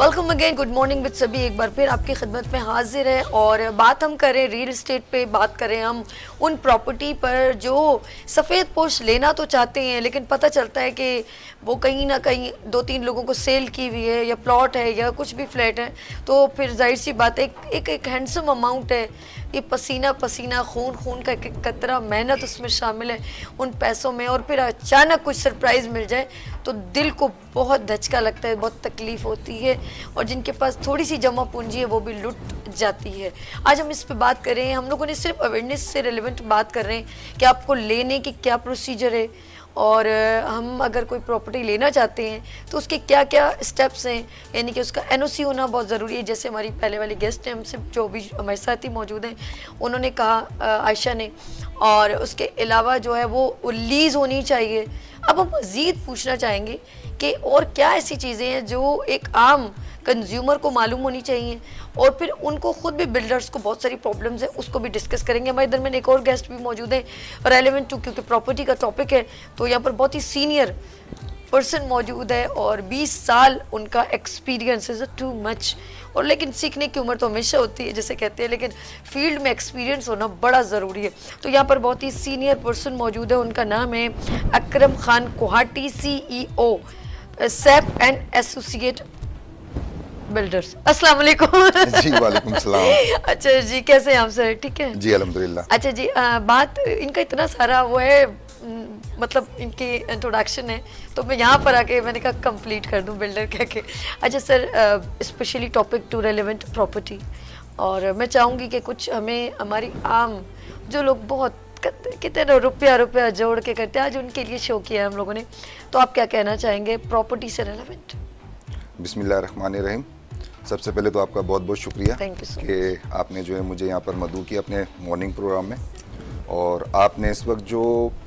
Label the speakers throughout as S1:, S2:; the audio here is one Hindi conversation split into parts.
S1: Welcome again, good morning with सभी। एक बार फिर आपकी खिदमत में हाजिर है और बात हम करें रियल इस्टेट पे, बात करें हम उन प्रॉपर्टी पर जो सफ़ेद पोश लेना तो चाहते हैं लेकिन पता चलता है कि वो कहीं ना कहीं 2-3 लोगों को सेल की हुई है या प्लॉट है या कुछ भी फ्लैट है, तो फिर जाहिर सी बात है एक हैंडसम अमाउंट है, ये पसीना पसीना खून का एक कतरा मेहनत उसमें शामिल है उन पैसों में, और फिर अचानक कुछ सरप्राइज़ मिल जाए तो दिल को बहुत धचका लगता है, बहुत तकलीफ़ होती है, और जिनके पास थोड़ी सी जमा पूंजी है वो भी लुट जाती है। आज हम इस पे बात कर रहे हैं। हम लोगों ने सिर्फ अवेयरनेस से रिलेवेंट बात कर रहे हैं कि आपको लेने की क्या प्रोसीजर है, और हम अगर कोई प्रॉपर्टी लेना चाहते हैं तो उसके क्या क्या स्टेप्स हैं, यानी कि उसका एनओसी होना बहुत ज़रूरी है। जैसे हमारी पहले वाली गेस्ट हैं, हमसे जो भी हमारे साथ ही मौजूद हैं, उन्होंने कहा, आयशा ने, और उसके अलावा जो है वो लीज़ होनी चाहिए। अब हम मज़ीद पूछना चाहेंगे कि और क्या ऐसी चीज़ें हैं जो एक आम कंज्यूमर को मालूम होनी चाहिए, और फिर उनको खुद भी, बिल्डर्स को बहुत सारी प्रॉब्लम्स है, उसको भी डिस्कस करेंगे। हमारे दरमियान एक और गेस्ट भी मौजूद है रेलेवेंट टू, क्योंकि प्रॉपर्टी का टॉपिक है, तो यहाँ पर बहुत ही सीनियर पर्सन मौजूद है और 20 साल उनका एक्सपीरियंस इज़ टू मच। और लेकिन सीखने की उम्र तो हमेशा होती है जैसे कहते हैं, लेकिन फील्ड में एक्सपीरियंस होना बड़ा ज़रूरी है। तो यहाँ पर बहुत ही सीनियर पर्सन मौजूद है, उनका नाम है Akram Khan Kohati, CEO Sap and associate builders. अस्सलाम वालेकुम।
S2: जी वालेकुम सलाम।
S1: अच्छा जी, कैसे हैं आप सर? ठीक है
S2: जी अल्हम्दुलिल्लाह।
S1: अच्छा जी, बात इनका इतना सारा वो है, मतलब इनकी इंट्रोडक्शन है, तो मैं यहाँ पर आके मैंने कहा कंप्लीट कर दूँ बिल्डर कह के। अच्छा sir, specially topic to relevant property, और मैं चाहूँगी कि कुछ हमें हमारी आम जो लोग बहुत कितने रुपया जोड़ के करते हैं, आज उनके लिए शो किया है हम लोगों ने, तो आप क्या कहना चाहेंगे प्रॉपर्टी से रेलेवेंट?
S2: बिस्मिल्लाहिर्रहमानिर्रहीम। सबसे पहले तो आपका बहुत बहुत शुक्रिया कि आपने जो है मुझे यहाँ पर मदऊ किया अपने मॉर्निंग प्रोग्राम में, और आपने इस वक्त जो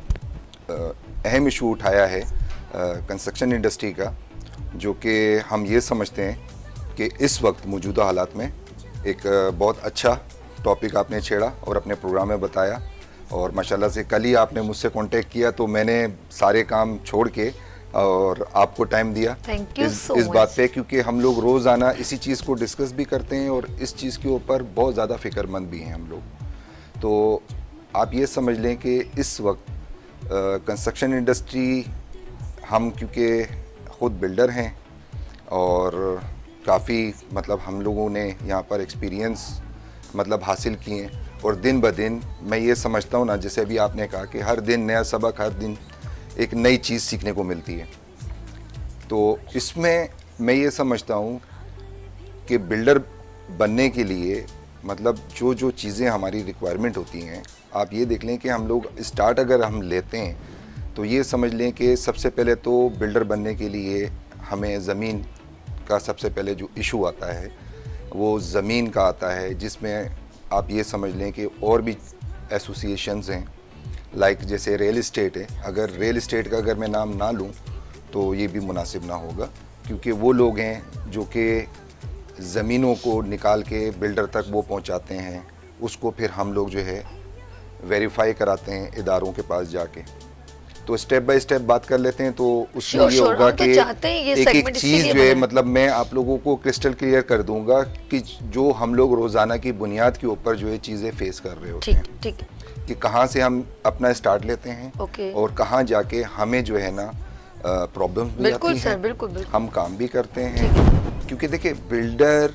S2: अहम इशू उठाया है कंस्ट्रक्शन इंडस्ट्री का, जो कि हम ये समझते हैं कि इस वक्त मौजूदा हालात में एक बहुत अच्छा टॉपिक आपने छेड़ा और अपने प्रोग्राम में बताया। और माशाल्लाह से कल ही आपने मुझसे कांटेक्ट किया, तो मैंने सारे काम छोड़ के और आपको टाइम दिया इस बात पे, क्योंकि हम लोग रोज़ाना इसी चीज़ को डिस्कस भी करते हैं और इस चीज़ के ऊपर बहुत ज़्यादा फ़िक्रमंद भी हैं हम लोग। तो आप ये समझ लें कि इस वक्त कंस्ट्रक्शन इंडस्ट्री, हम क्योंकि ख़ुद बिल्डर हैं और काफ़ी मतलब हम लोगों ने यहाँ पर एक्सपीरियंस मतलब हासिल किए हैं, और दिन ब दिन मैं ये समझता हूँ ना, जैसे अभी आपने कहा कि हर दिन नया सबक, हर दिन एक नई चीज़ सीखने को मिलती है। तो इसमें मैं ये समझता हूँ कि बिल्डर बनने के लिए मतलब जो जो चीज़ें हमारी रिक्वायरमेंट होती हैं, आप ये देख लें कि हम लोग स्टार्ट अगर हम लेते हैं तो ये समझ लें कि सबसे पहले तो बिल्डर बनने के लिए हमें ज़मीन का सबसे पहले जो इशू आता है वो ज़मीन का आता है, जिसमें आप ये समझ लें कि और भी एसोसिएशंस हैं, लाइक जैसे रियल इस्टेट है। अगर रियल इस्टेट का अगर मैं नाम ना लूँ तो ये भी मुनासिब ना होगा, क्योंकि वो लोग हैं जो कि ज़मीनों को निकाल के बिल्डर तक वो पहुंचाते हैं, उसको फिर हम लोग जो है वेरीफाई कराते हैं इदारों के पास जाके। तो स्टेप बाय स्टेप बात कर लेते हैं, तो उसमें ये होगा कि एक चीज़ जो है मतलब मैं आप लोगों को क्रिस्टल क्लियर कर दूंगा कि जो हम लोग रोज़ाना की बुनियाद के ऊपर जो है चीज़ें फेस कर रहे होते हैं, कि कहाँ से हम अपना स्टार्ट लेते हैं और कहाँ जाके हमें जो है ना प्रॉब्लम भी आती है, बिल्कुल। हम काम भी करते हैं, क्योंकि देखिए बिल्डर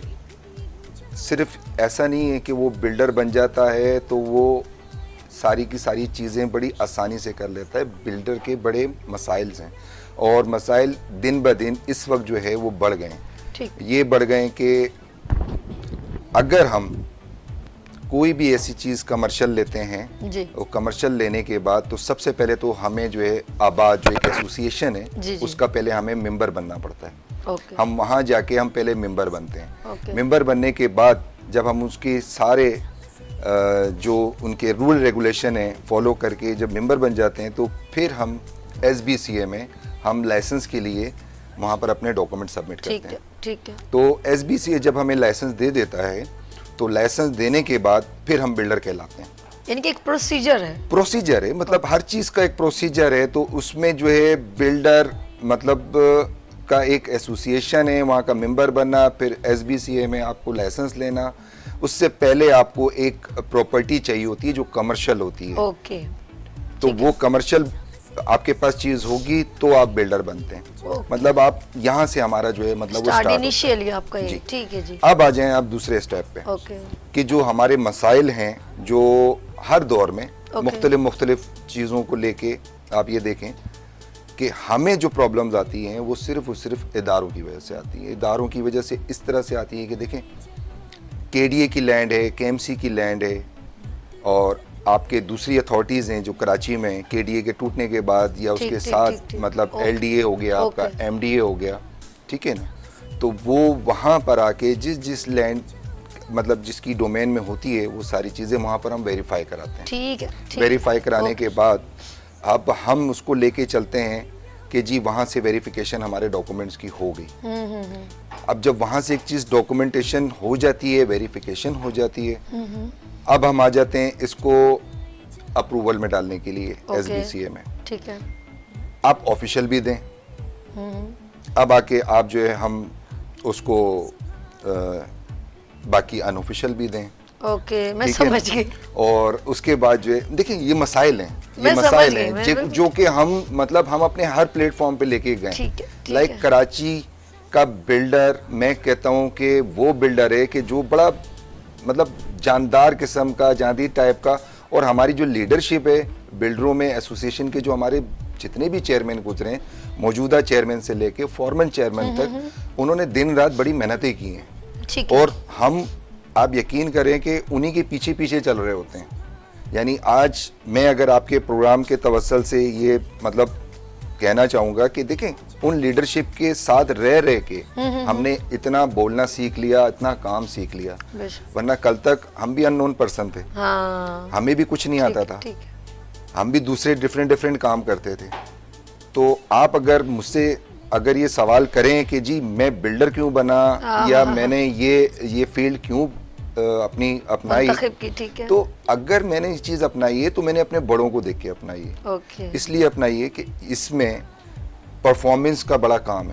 S2: सिर्फ ऐसा नहीं है कि वो बिल्डर बन जाता है तो वो सारी की सारी चीज़ें बड़ी आसानी से कर लेता है। बिल्डर के बड़े मसाइल हैं, और मसाइल दिन ब दिन इस वक्त जो है वो बढ़ गए हैं। ये बढ़ गए कि अगर हम कोई भी ऐसी चीज़ कमर्शियल लेते हैं, और कमर्शियल लेने के बाद तो सबसे पहले तो हमें जो है आबाद जो एक एसोसिएशन है उसका पहले हमें मेंबर बनना पड़ता है। हम वहाँ जाके हम पहले मेंबर बनते हैं। मेंबर बनने के बाद जब हम उसके सारे जो उनके रूल रेगुलेशन है फॉलो करके जब मेंबर बन जाते हैं, तो फिर हम SBCA में हम लाइसेंस के लिए वहाँ पर अपने डॉक्यूमेंट सबमिट करते हैं। तो SBCA जब हमें लाइसेंस दे देता है, तो लाइसेंस देने के बाद फिर हम बिल्डर कहलाते हैं।
S1: यानी कि एक प्रोसीजर है,
S2: मतलब हर चीज़ का एक प्रोसीजर है। तो उसमें जो है बिल्डर मतलब का एक एसोसिएशन है, वहाँ का मेंबर बनना, फिर SBCA में आपको लाइसेंस लेना, उससे पहले आपको एक प्रॉपर्टी चाहिए होती है जो कमर्शियल होती है।
S1: ओके।
S2: तो वो कमर्शियल आपके पास चीज होगी तो आप बिल्डर बनते हैं। मतलब आप यहाँ से हमारा जो है मतलब वो स्टार्ट
S1: इनिशियली आपका ये। ठीक है जी।
S2: अब आ जाएं आप दूसरे स्टेप पे।
S1: ओके।
S2: कि जो हमारे मसाइल हैं जो हर दौर में मुख्तलिफ चीज़ों को लेके आप ये देखें कि हमें जो प्रॉब्लम्स आती हैं वो सिर्फ इदारों की वजह से आती है। इदारों की वजह से इस तरह से आती है कि देखें KDA की लैंड है, KMC की लैंड है, और आपके दूसरी अथॉरिटीज़ हैं जो कराची में KDA के टूटने के बाद या उसके साथ मतलब LDA हो गया, आपका MDA हो गया, ठीक है ना, तो वो वहाँ पर आके जिस लैंड मतलब जिसकी डोमेन में होती है वो सारी चीज़ें वहाँ पर हम वेरीफाई कराते हैं। ठीक है। वेरीफाई कराने के बाद अब हम उसको लेके चलते हैं कि जी वहाँ से वेरिफिकेशन हमारे डॉक्यूमेंट्स की हो गई। अब जब वहाँ से एक चीज़ डॉक्यूमेंटेशन हो जाती है, वेरिफिकेशन हो जाती है, अब हम आ जाते हैं इसको अप्रूवल में डालने के लिए SBCA में। ठीक है। आप ऑफिशियल भी दें, अब आके आप जो है हम उसको बाकी अनऑफिशियल भी दें।
S1: ओके, मैं समझ गई।
S2: और उसके बाद जो है देखिए ये मसाइल हैं, ये मसाइल हैं जो कि हम मतलब हम अपने हर प्लेटफॉर्म पे लेके गए। लाइक कराची का बिल्डर, मैं कहता हूँ कि वो बिल्डर है कि जो बड़ा मतलब जानदार किस्म का, जांदी टाइप का, और हमारी जो लीडरशिप है बिल्डरों में एसोसिएशन के जो हमारे जितने भी चेयरमैन गुजरे हैं, मौजूदा चेयरमैन से लेके फॉर्मन चेयरमैन तक, उन्होंने दिन रात बड़ी मेहनतें की हैं। और हम आप यकीन करें कि उन्हीं के पीछे पीछे चल रहे होते हैं। यानी आज मैं अगर आपके प्रोग्राम के तवस्सल से ये मतलब कहना चाहूँगा कि देखें उन लीडरशिप के साथ रह के हमने इतना बोलना सीख लिया, इतना काम सीख लिया, वरना कल तक हम भी अननोन पर्सन थे। हमें भी कुछ नहीं आता था, हम भी दूसरे डिफरेंट काम करते थे। तो आप अगर मुझसे अगर ये सवाल करें कि जी मैं बिल्डर क्यों बना या मैंने ये फील्ड क्यों अपनाई, ठीक है, तो अगर मैंने ये चीज अपनाई है तो मैंने अपने बड़ों को देख के अपनाई है। इसलिए अपनाई है कि इसमें परफॉर्मेंस का बड़ा काम है,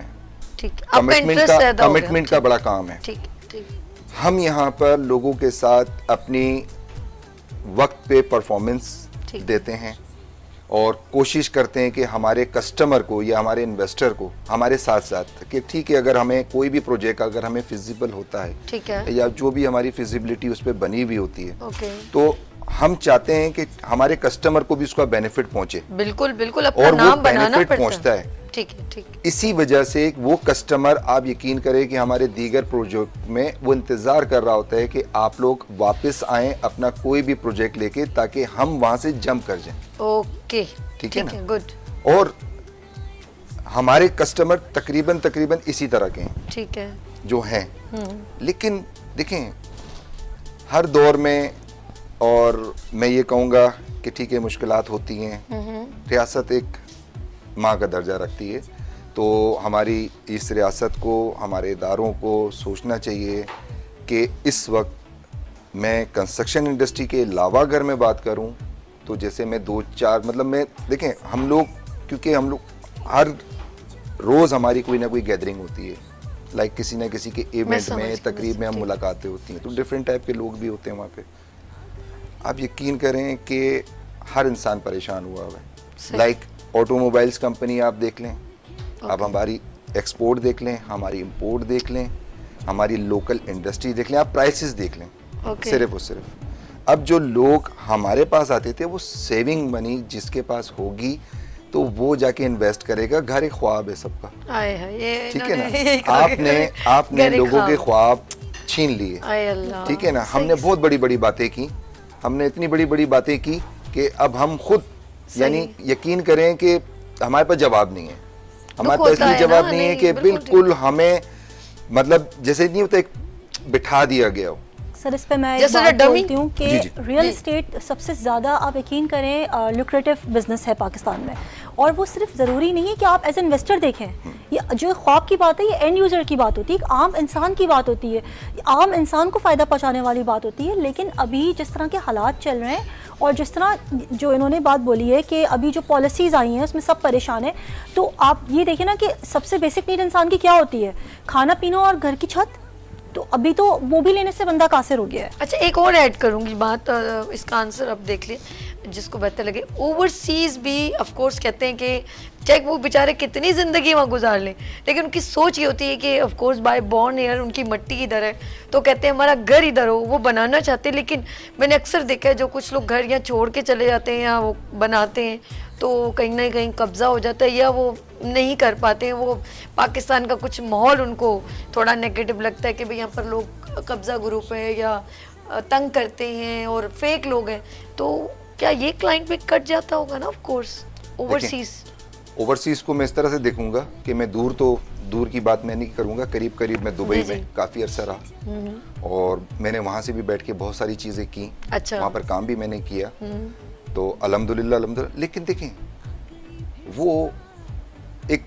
S2: कमिटमेंट का बड़ा काम है। हम यहाँ पर लोगों के साथ अपनी वक्त पे परफॉर्मेंस देते हैं और कोशिश करते हैं कि हमारे कस्टमर को या हमारे इन्वेस्टर को हमारे साथ साथ कि ठीक है, अगर हमें कोई भी प्रोजेक्ट अगर हमें फिजिबल होता है, ठीक है, या जो भी हमारी फिजिबिलिटी उस पर बनी हुई होती है, तो हम चाहते हैं कि हमारे कस्टमर को भी उसका बेनिफिट पहुंचे। बिल्कुल बिल्कुल, अपना नाम बनाना बेनिफिट पहुंचता है। ठीक है, ठीक। इसी वजह से वो कस्टमर, आप यकीन करें कि हमारे दीगर प्रोजेक्ट में वो इंतजार कर रहा होता है कि आप लोग वापस आएं अपना कोई भी प्रोजेक्ट लेके, ताकि हम वहां से जंप कर जाएं। ओके, ठीक है ना, गुड। और हमारे कस्टमर तकरीबन इसी तरह के हैं, ठीक है, जो हैं। लेकिन देखें हर दौर में, और मैं ये कहूँगा कि ठीक है मुश्किलात होती हैं, रियासत एक माँ का दर्जा रखती है, तो हमारी इस रियासत को, हमारे इदारों को सोचना चाहिए कि इस वक्त मैं कंस्ट्रक्शन इंडस्ट्री के अलावा अगर मैं बात करूं तो जैसे मैं 2-4 मतलब मैं देखें हम लोग, क्योंकि हम लोग हर रोज़ हमारी कोई ना कोई गैदरिंग होती है, लाइक किसी ना किसी के इवेंट में, तकरीब में हम मुलाकातें होती हैं, तो डिफरेंट टाइप के लोग भी होते हैं वहाँ पे। आप यकीन करें कि हर इंसान परेशान हुआ है। लाइक ऑटोमोबाइल्स कंपनी आप देख लें, आप हमारी एक्सपोर्ट देख लें, हमारी इंपोर्ट देख लें, हमारी लोकल इंडस्ट्री देख लें, आप प्राइसेस देख लें, सिर्फ और सिर्फ अब जो लोग हमारे पास आते थे वो सेविंग मनी जिसके पास होगी तो वो जाके इन्वेस्ट करेगा। घर एक ख्वाब है सबका, ठीक है ना, आपने लोगों के ख्वाब छीन लिए, ठीक है ना। हमने बहुत बड़ी बड़ी बातें की, हमने इतनी बड़ी बड़ी बातें की कि अब हम खुद यानी यकीन करें कि हमारे पास जवाब नहीं है, हमारे पास इसलिए जवाब नहीं है कि बिल्कुल हमें मतलब जैसे नहीं होता एक बिठा दिया गया हो।
S3: सर इस पे मैं एक बात बोलती हूँ कि रियल एस्टेट सबसे ज़्यादा आप यकीन करें लुक्रेटिव बिजनेस है पाकिस्तान में, और वो सिर्फ ज़रूरी नहीं है कि आप एज इन्वेस्टर देखें, ये जो ख्वाब की बात है ये एंड यूज़र की बात होती है, एक आम इंसान की बात होती है, आम इंसान को फ़ायदा पहुँचाने वाली बात होती है। लेकिन अभी जिस तरह के हालात चल रहे हैं और जिस तरह जो इन्होंने बात बोली है कि अभी जो पॉलिसीज़ आई हैं उसमें सब परेशान हैं, तो आप ये देखिए ना कि सबसे बेसिक नीड इंसान की क्या होती है, खाना पीना और घर की छत, तो अभी तो वो भी लेने से बंदा कासिर हो गया है।
S1: अच्छा, एक और ऐड करूंगी बात, इसका आंसर अब देख लिए जिसको बेहतर लगे। ओवरसीज भी ऑफ कोर्स कहते हैं कि चाहे वो बेचारे कितनी ज़िंदगी वहाँ गुजार लें, लेकिन उनकी सोच ये होती है कि of course by born year उनकी मट्टी इधर है, तो कहते हैं हमारा घर इधर हो, वो बनाना चाहते हैं। लेकिन मैंने अक्सर देखा है जो कुछ लोग घर यहाँ छोड़ के चले जाते हैं या वो बनाते हैं तो कहीं ना कहीं कब्ज़ा हो जाता है या वो नहीं कर पाते हैं। वो पाकिस्तान का कुछ माहौल उनको थोड़ा नेगेटिव लगता है कि भाई यहाँ पर लोग कब्ज़ा ग्रुप है या तंग करते हैं और फेक लोग हैं, तो क्या ये क्लाइंट भी कट जाता होगा ना ऑफ कोर्स
S2: ओवरसीज को मैं इस तरह से देखूंगा कि मैं दूर की बात मैं नहीं करूंगा, करीब करीब मैं दुबई में काफ़ी अरसा रहा और मैंने वहाँ से भी बैठ के बहुत सारी चीज़ें की।
S1: अच्छा।
S2: वहाँ पर काम भी मैंने किया, तो अल्हम्दुलिल्लाह। लेकिन देखें वो एक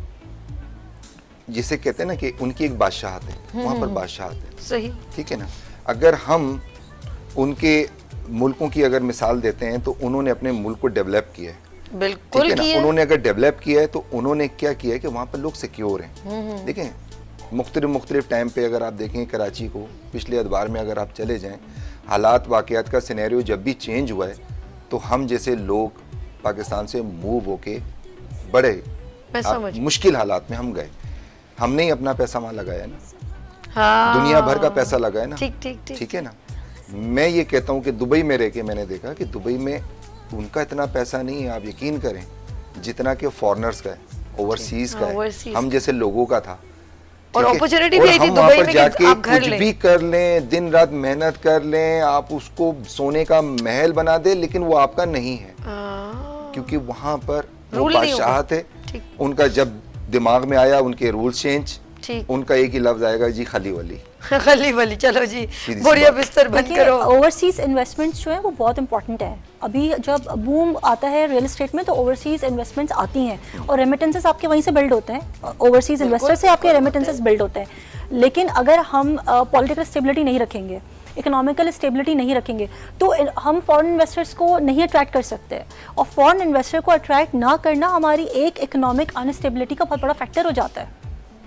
S2: जिसे कहते हैं ना कि उनकी एक बादशाहत है, वहाँ पर बादशाहत है,
S1: सही,
S2: ठीक है ना। अगर हम उनके मुल्कों की अगर मिसाल देते हैं तो उन्होंने अपने मुल्क को डेवलप किया है,
S1: बिल्कुल किया।
S2: उन्होंने अगर डेवलप किया है तो उन्होंने क्या किया है कि वहाँ पर लोग सिक्योर हैं। देखें मुख्तलिफ टाइम पे अगर आप देखें कराची को, पिछले अदवार में अगर आप चले जाएं, हालात वाक़यात का सिनेरियो जब भी चेंज हुआ है तो हम जैसे लोग पाकिस्तान से मूव होके बड़े मुश्किल हालात में हम गए। हमने ही अपना पैसा वहाँ लगाया ना,
S1: हाँ,
S2: दुनिया भर का पैसा लगाया ना,
S1: ठीक
S2: है ना। मैं ये कहता हूँ कि दुबई में रह के मैंने देखा कि दुबई में उनका इतना पैसा नहीं है, आप यकीन करें, जितना कि फॉरेनर्स का है, ओवरसीज का है, हम जैसे लोगों का था।
S1: और अपॉर्चुनिटी भी आई थी दुबई में कि आप घर
S2: कुछ भी कर लें, दिन रात मेहनत कर लें, आप उसको सोने का महल बना दे, लेकिन वो आपका नहीं है, क्योंकि वहां पर वो बादशाहत है। उनका जब दिमाग में आया उनके रूल्स चेंज, उनका एक ही लफ्ज आएगा जी, खली वली
S1: खली वली, चलो जी बोरिया बिस्तर बंद करो।
S3: ओवरसीज इन्वेस्टमेंट्स जो है वो बहुत इंपॉर्टेंट है। अभी जब बूम आता है रियल एस्टेट में तो ओवरसीज इन्वेस्टमेंट्स आती हैं और रेमिटेंसेस आपके वहीं से बिल्ड होते हैं, ओवरसीज इन्वेस्टर से आपके रेमिटेंसेस बिल्ड होते हैं। लेकिन अगर हम पॉलिटिकल स्टेबिलिटी नहीं रखेंगे, इकोनॉमिकल स्टेबिलिटी नहीं रखेंगे, तो हम फॉरेन इन्वेस्टर्स को नहीं अट्रैक्ट कर सकते, और फॉरेन इन्वेस्टर को अट्रैक्ट ना करना हमारी एक इकोनॉमिक अनस्टेबिलिटी का बहुत बड़ा फैक्टर हो जाता है।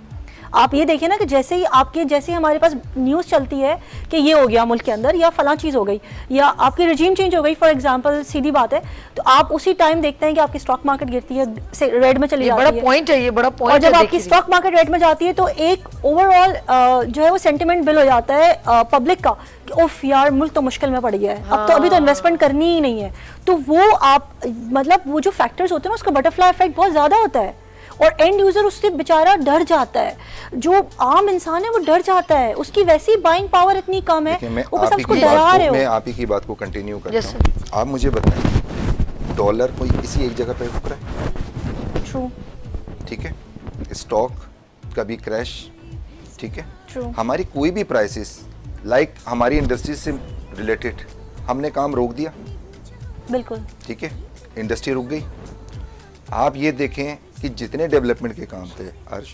S3: आप ये देखिए ना कि जैसे ही हमारे पास न्यूज़ चलती है कि ये हो गया मुल्क के अंदर या फलां चीज़ हो गई या आपकी रजीम चेंज हो गई, फॉर एग्जांपल सीधी बात है, तो आप उसी टाइम देखते हैं कि आपकी स्टॉक मार्केट गिरती है, रेड में चली जाती है।
S1: बड़ा पॉइंट है ये, बड़ा पॉइंट।
S3: और जब आपकी स्टॉक मार्केट रेड में जाती है तो एक ओवरऑल जो है वो सेंटिमेंट बिल हो जाता है पब्लिक का कि उफ यार मुल्क तो मुश्किल में पड़ गया है, अब तो अभी तो इन्वेस्टमेंट करनी ही नहीं है। तो वो आप मतलब वो जो फैक्टर्स होते हैं उसका बटरफ्लाई इफेक्ट बहुत ज़्यादा होता है और एंड यूजर उससे बेचारा डर जाता है, जो आम इंसान है वो डर जाता है, उसकी वैसी बाइंग पावर इतनी कम है, वो बस उसको डरा रहे हो।
S2: मैं आप ही की बात को कंटिन्यू करता हूं। आप मुझे बताएं, डॉलर कोई किसी एक जगह पे रुक रहा है?
S3: ट्रू,
S2: ठीक है। स्टॉक कभी क्रैश, ठीक है।
S3: ट्रू।
S2: हमारी कोई भी प्राइसेस लाइक हमारी इंडस्ट्री से रिलेटेड हमने काम रोक दिया,
S3: बिल्कुल,
S2: ठीक है, इंडस्ट्री रुक गई। आप ये देखें कि जितने डेवलपमेंट के काम थे अर्श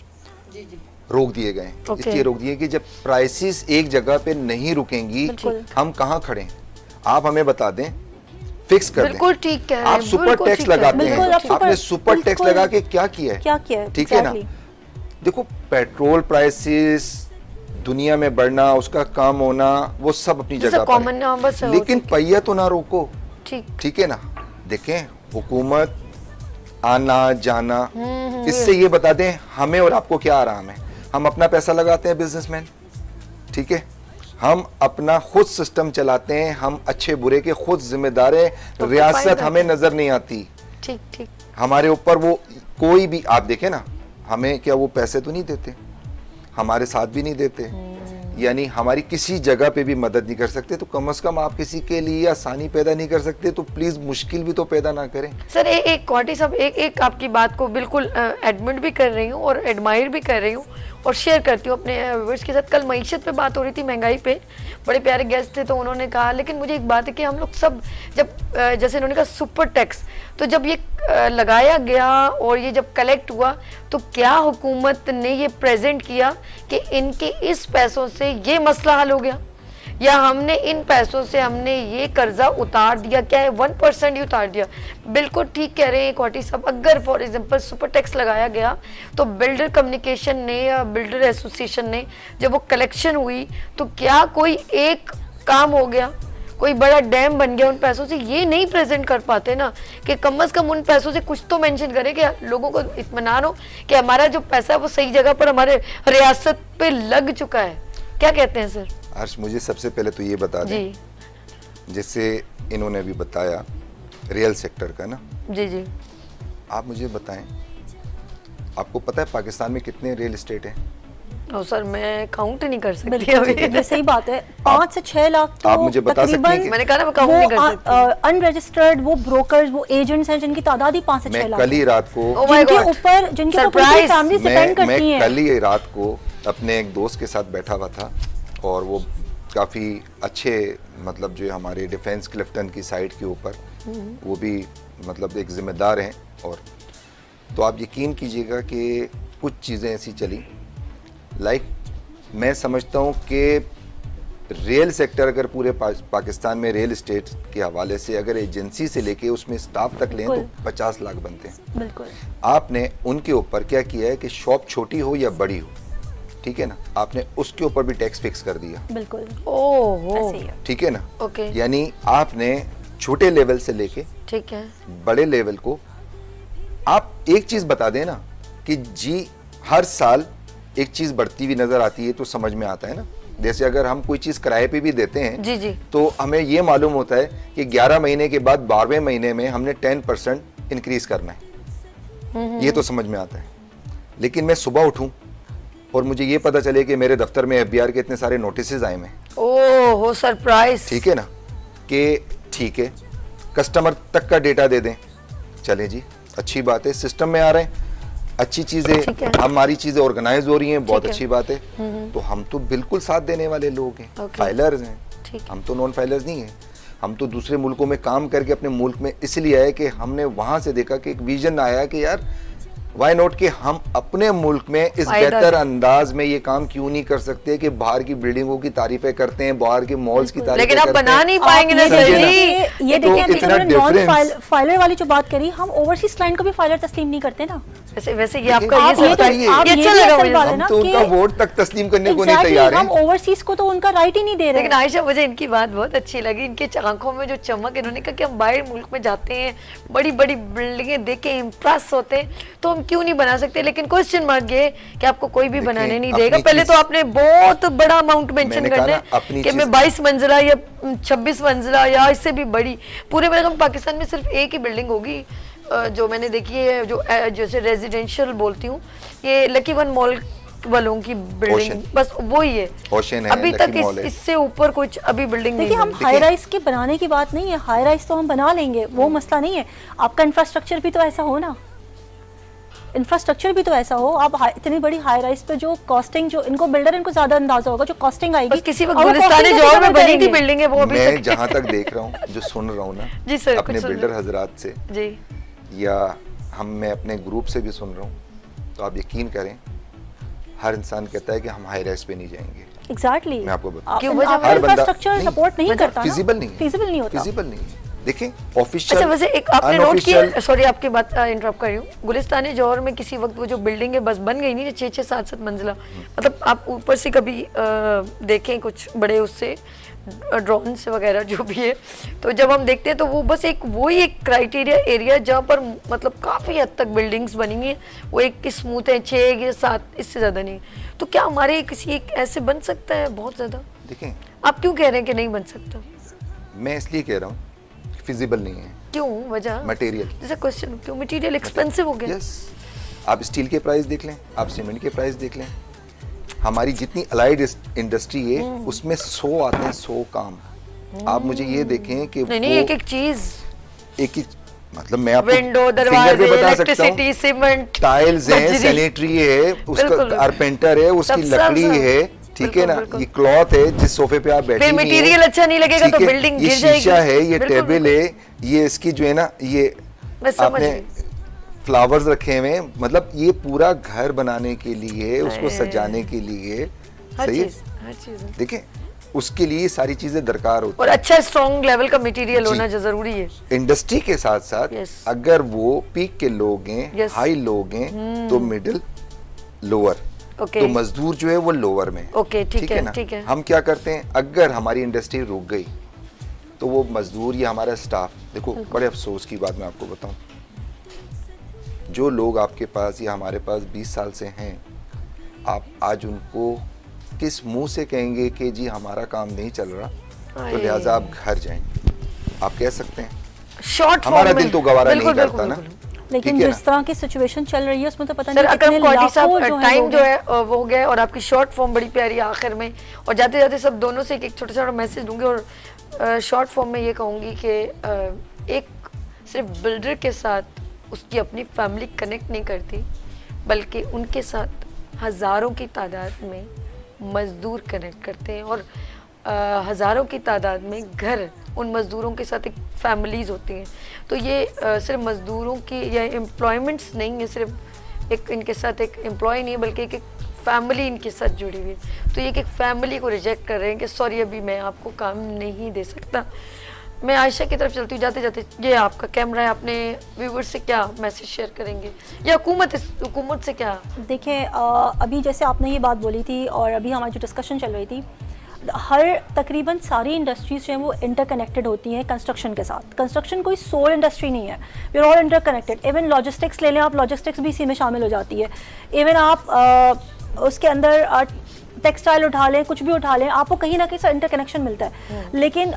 S2: रोक दिए गए, इसलिए रोक दिए कि जब प्राइसेस एक जगह पे नहीं रुकेंगी हम कहाँ खड़े हैं? आप हमें बता दें, फिक्स कर दें।
S1: बिल्कुल ठीक है।
S2: आप सुपर टैक्स लगाते हैं, आपने सुपर टैक्स लगा के क्या किया है? ठीक है ना। देखो पेट्रोल प्राइसेस दुनिया में बढ़ना, उसका कम होना, वो सब अपनी जगह पर है, लेकिन पहिया तो ना रोको, ठीक है ना। देखें हुकूमत आना जाना, इससे ये बता दें हमें और आपको क्या आराम है? हम अपना पैसा लगाते हैं बिजनेसमैन, ठीक है, हम अपना खुद सिस्टम चलाते हैं, हम अच्छे बुरे के खुद जिम्मेदार हैं, तो रियासत हमें नजर नहीं आती,
S1: ठीक,
S2: हमारे ऊपर वो कोई भी, आप देखें ना, हमें क्या वो पैसे तो नहीं देते, हमारे साथ भी नहीं देते, यानी हमारी किसी जगह पे भी मदद नहीं कर सकते, तो कम से कम आप किसी के लिए आसानी पैदा नहीं कर सकते तो प्लीज मुश्किल भी तो पैदा ना करें।
S1: सर एक क्वाटी साहब, एक आपकी बात को बिल्कुल एडमिट भी कर रही हूँ और एडमायर भी कर रही हूँ और शेयर करती हूँ अपने व्यूअर्स के साथ। कल मईशत पे बात हो रही थी, महंगाई पे, बड़े प्यारे गेस्ट थे तो उन्होंने कहा, लेकिन मुझे एक बात है कि हम लोग सब जब जैसे उन्होंने कहा सुपर टैक्स, तो जब ये लगाया गया और ये जब कलेक्ट हुआ तो क्या हुकूमत ने ये प्रेजेंट किया कि इनके इस पैसों से ये मसला हल हो गया? या हमने इन पैसों से हमने ये कर्जा उतार दिया, क्या है 1% ही उतार दिया। बिल्कुल ठीक कह रहे हैं कोटी साहब, अगर फॉर एग्जांपल सुपर टैक्स लगाया गया तो बिल्डर कम्युनिकेशन ने या बिल्डर एसोसिएशन ने जब वो कलेक्शन हुई तो क्या कोई एक काम हो गया, कोई बड़ा डैम बन गया उन पैसों से? ये नहीं प्रेजेंट कर पाते ना कि कम से कम उन पैसों से कुछ तो मेंशन करें कि लोगों को इत्मीनान हो कि हमारा जो पैसा है वो सही जगह पर हमारे रियासत पे लग चुका है। क्या कहते हैं सर?
S2: हर्ष, मुझे सबसे पहले तो ये बता दें, जैसे इन्होंने अभी बताया रियल सेक्टर का ना,
S1: जी जी, आप
S2: मुझे बताएं, आपको पता है पाकिस्तान में कितने रियल एस्टेट हैं?
S1: सर मैं काउंट नहीं कर सकती अभी।
S3: ये सही बात है, 5 से 6 लाख तो
S2: आप मुझे बता सकते हैं?
S1: मैंने कहा ना मैं काउंट नहीं कर सकती।
S3: अनरजिस्टर्ड वो ब्रोकर्स, वो एजेंट्स हैं जिनकी तादाद ही 5 से 6 लाख।
S2: कल ही रात को
S3: जिनके ऊपर फैमिली डिपेंड करती हैं।
S2: कल ही रात को अपने एक दोस्त के साथ बैठा हुआ था और वो काफ़ी अच्छे, मतलब जो हमारे डिफेंस क्लिफ्टन की साइड के ऊपर वो भी मतलब एक जिम्मेदार हैं, और तो आप यकीन कीजिएगा कि कुछ चीज़ें ऐसी चली, मैं समझता हूँ कि रियल सेक्टर अगर पूरे पाकिस्तान में रियल एस्टेट के हवाले से अगर एजेंसी से लेके उसमें स्टाफ तक लें तो 50 लाख बनते हैं। बिल्कुल। आपने उनके ऊपर क्या किया है कि शॉप छोटी हो या बड़ी हो, ठीक है ना, आपने उसके ऊपर भी टैक्स फिक्स कर दिया।
S3: बिल्कुल।
S1: ओह,
S2: ठीक है ना।
S1: ओके।
S2: यानी आपने छोटे लेवल से लेके
S1: ठीक है
S2: बड़े लेवल को, आप एक चीज बता दें ना कि जी हर साल एक चीज बढ़ती हुई नजर आती है तो समझ में आता है ना। जैसे अगर हम कोई चीज किराए पे भी देते हैं
S1: जी जी, तो
S2: हमें ये मालूम होता है कि 11 महीने के बाद 12वें महीने में हमने 10% इंक्रीज करना है, ये तो समझ में आता है। लेकिन मैं सुबह उठूं और मुझे ये पता चले कि मेरे दफ्तर में FBR के इतने सारे नोटिस आए हैं,
S1: ओह सरप्राइज, ठीक
S2: है ना, कि ठीक है कस्टमर तक का डेटा दे दें, चले जी अच्छी बात है, सिस्टम में आ रहे हैं, अच्छी चीजें, हमारी चीजें ऑर्गेनाइज हो रही हैं, बहुत अच्छी बात है। तो हम तो बिल्कुल साथ देने वाले लोग हैं, फाइलर्स हैं, हम तो नॉन फाइलर्स नहीं हैं। हम तो दूसरे मुल्कों में काम करके अपने मुल्क में इसलिए आए कि हमने वहां से देखा कि एक विजन आया कि यार वाई नॉट कि हम अपने मुल्क में इस बेहतर अंदाज में ये काम क्यों नहीं कर सकते कि बाहर की बिल्डिंगों की तारीफें करते हैं, बाहर के मॉल्स की तारीफें,
S1: लेकिन आप बना नहीं पाएंगे ना जल्दी।
S3: ये देखिए नॉन फाइलर वाली जो बात करी, हम ओवरसीज क्लाइंट को भी फाइलर तस्लीम नहीं करते ना।
S1: वैसे ये आपका ये अच्छा
S3: लगा,
S2: हम तो उनका वोट तक तस्लीम करने को नहीं तैयार हैं।
S3: हम ओवरसीज को तो उनका राइट ही नहीं दे रहे।
S1: लेकिन आयशा, मुझे इनकी बात बहुत अच्छी लगी, इनके आंखों में जो चमक, इन्होंने कहा कि हम बाहर मुल्क में जाते हैं, बड़ी बड़ी बिल्डिंगें देख के इम्प्रेस होते हैं, तो हम क्यों नहीं बना सकते। लेकिन क्वेश्चन मार्क ये कि आपको कोई भी बनाने नहीं देगा। पहले तो आपने बहुत बड़ा अमाउंट मेंशन करना है कि मैं 22 मंजिला या 26 मंजिला या इससे भी बड़ी, पूरे मेरे पाकिस्तान में सिर्फ एक ही बिल्डिंग होगी जो मैंने देखी है, जो जैसे रेजिडेंशियल बोलती हूँ, ये लकी वन मॉल वालों की बिल्डिंग, बस वो ही है, अभी तक इससे ऊपर कुछ अभी बिल्डिंग नहीं।
S3: देखिए हम हाई राइज के बनाने की बात नहीं है, हाई राइज तो हम बना लेंगे, वो मसला नहीं है। आपका इंफ्रास्ट्रक्चर भी तो ऐसा हो ना, इंफ्रास्ट्रक्चर भी तो ऐसा हो। आप इतनी बड़ी हाई राइज पे जो कॉस्टिंग, जो इनको बिल्डर, इनको ज्यादा अंदाजा होगा जो कॉस्टिंग आएगी।
S1: किसी वक्त गुलिस्तान जौहर में बनी थी बिल्डिंग है, वो अभी
S2: मैं जहां तक देख रहा हूं, जो सुन रहा हूं ना
S1: जी सर,
S2: अपने बिल्डर हजरात से
S1: जी, या
S2: मैं अपने ग्रुप से भी सुन रहा हूं, तो आप यकीन करें हर इंसान कहता है कि हम हाई राइज पे नहीं जाएंगे।
S3: एग्जैक्टली,
S2: मैं आपको बताऊं,
S3: इंफ्रास्ट्रक्चर सपोर्ट नहीं करता,
S2: फिजिबल नहीं
S3: होता,
S2: फिजिबल नहीं। देखें ऑफिशियल,
S1: अच्छा वैसे एक आपने नोट किया, सॉरी आपकी बात इंटरप्ट कर रही हूँ, गुलिस्तान जौहर में किसी वक्त वो जो बिल्डिंग है बस बन गई नहीं, 6-6, 7-7 मंजिला, मतलब आप ऊपर से कभी देखें कुछ बड़े उससे ड्रोन से वगैरह जो भी है, तो जब हम देखते हैं तो वो बस एक वही एक क्राइटेरिया एरिया जहाँ पर मतलब काफ़ी हद तक बिल्डिंग्स बनी है, वो एक की स्मूथ है, 6 या 7, इससे ज़्यादा नहीं। तो क्या हमारे किसी एक ऐसे बन सकता है बहुत ज़्यादा?
S2: देखें
S1: आप क्यों कह रहे हैं कि नहीं बन सकता?
S2: मैं इसलिए कह रहा हूँ फिजिबल नहीं है।
S1: क्यों? वजह
S2: मटेरियल,
S1: जैसा क्वेश्चन, क्यों मटेरियल एक्सपेंसिव हो गया?
S2: यस, आप स्टील के प्राइस देख लें, आप सीमेंट के प्राइस देख लें, हमारी जितनी अलाइड इंडस्ट्री है उसमें 100 आते हैं, 100 काम। आप मुझे ये देखें कि
S1: नहीं एक चीज,
S2: एक मतलब मैं आपको
S1: विंडो, दरवाजे, इलेक्ट्रिसिटी, सीमेंट,
S2: टाइल्स है, सैनिटरी है, उसका कारपेंटर है, उसकी लकड़ी है, ठीक है ना, ये क्लॉथ है जिस सोफे पे आप बैठे हैं,
S1: मटेरियल अच्छा नहीं लगेगा तो बिल्डिंग गिर जाएगी, ये
S2: शीशा है, ये टेबल है, ये इसकी जो है ना, ये आपने फ्लावर्स रखे हुए, मतलब ये पूरा घर बनाने के लिए, उसको सजाने के लिए, सही है। देखिए उसके लिए सारी चीजें दरकार होती
S1: और अच्छा स्ट्रॉन्ग लेवल का मटेरियल होना जो जरूरी है।
S2: इंडस्ट्री के साथ साथ अगर वो पीक के लोग हैं, हाई लोग हैं, तो मिडिल, लोअर, तो मजदूर जो है वो लोअर में।
S1: ठीक है ना।
S2: हम क्या करते हैं, अगर हमारी इंडस्ट्री रुक गई तो वो मजदूर या हमारा स्टाफ, देखो बड़े अफसोस की बात मैं आपको बताऊं, जो लोग आपके पास या हमारे पास 20 साल से हैं, आप आज उनको किस मुंह से कहेंगे कि जी हमारा काम नहीं चल रहा, तो लिहाजा आप घर जाएं। आप कह सकते हैं, हमारा दिल तो गवारा नहीं करता ना।
S3: लेकिन जिस तरह की सिचुएशन चल रही है उसमें तो पता
S1: नहीं कितने लाखों टाइम जो है वो हो गया, और आपकी शॉर्ट फॉर्म बड़ी प्यारी है आखिर में। और जाते जाते सब दोनों से एक छोटा छोटा मैसेज दूंगी, और शॉर्ट फॉर्म में ये कहूँगी कि एक सिर्फ बिल्डर के साथ उसकी अपनी फैमिली कनेक्ट नहीं करती, बल्कि उनके साथ हज़ारों की तादाद में मज़दूर कनेक्ट करते हैं, और हज़ारों की तादाद में घर उन मज़दूरों के साथ एक फैमिलीज़ होती हैं। तो ये सिर्फ मज़दूरों की या एम्प्लॉयमेंट्स नहीं है, सिर्फ एक इनके साथ एक एम्प्लॉय नहीं है, बल्कि एक फैमिली इनके साथ जुड़ी हुई है। तो ये एक फैमिली को रिजेक्ट कर रहे हैं कि सॉरी अभी मैं आपको काम नहीं दे सकता। मैं आयशा की तरफ चलती हूँ जाते जाते। ये आपका कैमरा है, अपने व्यूवर्स से क्या मैसेज शेयर करेंगे या हुकूमत से क्या?
S3: देखिए अभी जैसे आपने ये बात बोली थी और अभी हमारी जो डिस्कशन चल रही थी, हर तकरीबन सारी इंडस्ट्रीज जो हैं वो इंटरकनेक्टेड होती हैं कंस्ट्रक्शन के साथ। कंस्ट्रक्शन कोई सोल इंडस्ट्री नहीं है, we are all interconnected. Even logistics ले लें आप, लॉजिस्टिक्स भी इसी में शामिल हो जाती है। इवन आप उसके अंदर टेक्सटाइल उठा लें, कुछ भी उठा लें, आपको कहीं ना कहीं से इंटरकनेक्शन मिलता है। लेकिन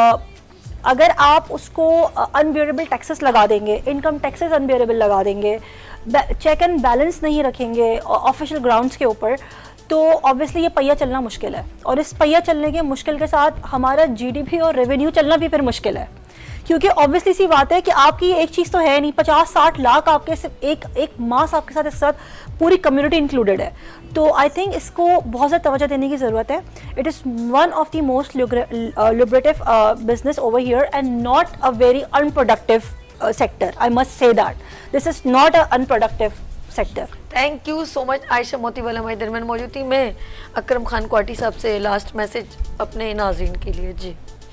S3: अगर आप उसको अनबियरेबल टैक्सेस लगा देंगे, इनकम टैक्सेस अनबियरेबल लगा देंगे, चेक एंड बैलेंस नहीं रखेंगे ऑफिशियल ग्राउंड्स के ऊपर, तो ऑब्वियसली ये पहिया चलना मुश्किल है। और इस पहिया चलने के मुश्किल के साथ हमारा जीडीपी और रेवेन्यू चलना भी फिर मुश्किल है, क्योंकि ऑब्वियसली सी बात है कि आपकी एक चीज़ तो है नहीं, 50-60 लाख आपके सिर्फ एक मास आपके साथ, इस साथ पूरी कम्युनिटी इंक्लूडेड है। तो आई थिंक इसको बहुत ज़्यादा तवज्जो देने की ज़रूरत है। It is one of the most lucrative business over here and not a very unproductive sector. I must say that this is not a unproductive sector.
S1: Thank you so much Ayesha Motiwala हमारे दरमियान मौजूद थी। मैं अकरम खान क्वाटी साहब से लास्ट मैसेज अपने नाज़रीन के लिए। जी,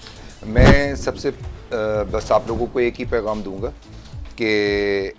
S2: मैं सबसे बस आप लोगों को एक ही पैगाम दूंगा कि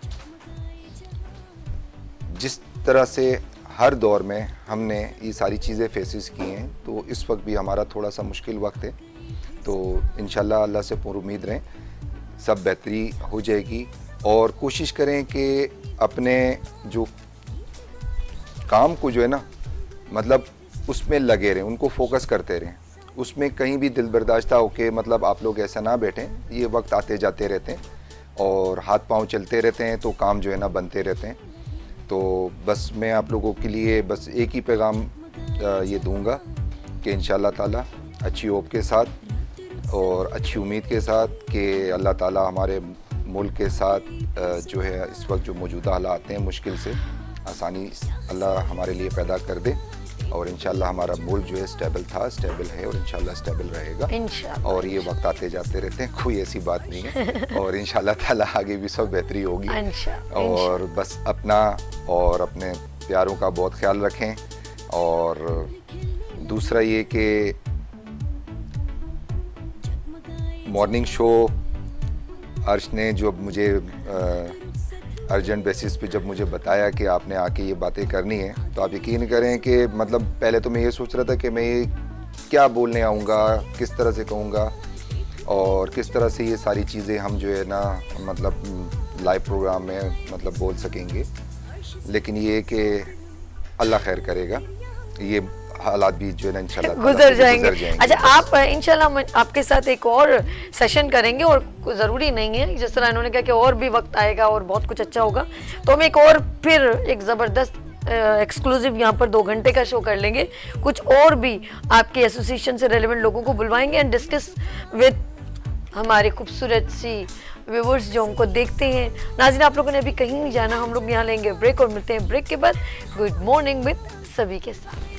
S2: जिस तरह से हर दौर में हमने ये सारी चीज़ें फेसेस की हैं, तो इस वक्त भी हमारा थोड़ा सा मुश्किल वक्त है। तो इंशाल्लाह अल्लाह से पूरी उम्मीद रहें, सब बेहतरी हो जाएगी। और कोशिश करें कि अपने जो काम को जो है ना, मतलब उसमें लगे रहें, उनको फोकस करते रहें, उसमें कहीं भी दिल बर्दाश्ता होके, मतलब आप लोग ऐसा ना बैठें। ये वक्त आते जाते रहते हैं और हाथ पांव चलते रहते हैं, तो काम जो है ना बनते रहते हैं। तो बस मैं आप लोगों के लिए बस एक ही पैगाम ये दूंगा कि इंशाल्लाह ताला अच्छी होप के साथ और अच्छी उम्मीद के साथ कि अल्लाह ताला हमारे मुल्क के साथ जो है इस वक्त जो मौजूदा हालात हैं मुश्किल से आसानी अल्लाह हमारे लिए पैदा कर दे। और इंशाल्लाह हमारा मुल्क जो है स्टेबल था, स्टेबल है और इंशाल्लाह स्टेबल रहेगा। और ये वक्त आते जाते रहते हैं, कोई ऐसी बात नहीं है। और इंशाल्लाह ताला आगे भी सब बेहतरी होगी। और बस अपना और अपने प्यारों का बहुत ख्याल रखें। और दूसरा ये कि मॉर्निंग शो अर्श ने जो मुझे अर्जेंट बेसिस पे जब मुझे बताया कि आपने आके ये बातें करनी है, तो आप यकीन करें कि मतलब पहले तो मैं ये सोच रहा था कि मैं क्या बोलने आऊँगा, किस तरह से कहूँगा और किस तरह से ये सारी चीज़ें हम जो है ना मतलब लाइव प्रोग्राम में मतलब बोल सकेंगे। लेकिन ये कि अल्लाह खैर करेगा, ये हालात भी जो है ना इंशाल्लाह
S1: गुजर जाएंगे। अच्छा, आप इंशाल्लाह आपके साथ एक और सेशन करेंगे, और ज़रूरी नहीं है जिस तरह इन्होंने कहा कि और भी वक्त आएगा और बहुत कुछ अच्छा होगा, तो हम एक और फिर एक ज़बरदस्त एक्सक्लूसिव यहाँ पर 2 घंटे का शो कर लेंगे। कुछ और भी आपके एसोसिएशन से रेलेवेंट लोगों को बुलवाएंगे एंड डिस्कस विद हमारे खूबसूरत सी व्यूवर्स जो हमको देखते हैं। नाज़रीन, आप लोगों ने अभी कहीं नहीं जाना, हम लोग यहाँ लेंगे ब्रेक और मिलते हैं ब्रेक के बाद गुड मॉर्निंग विद सभी के साथ।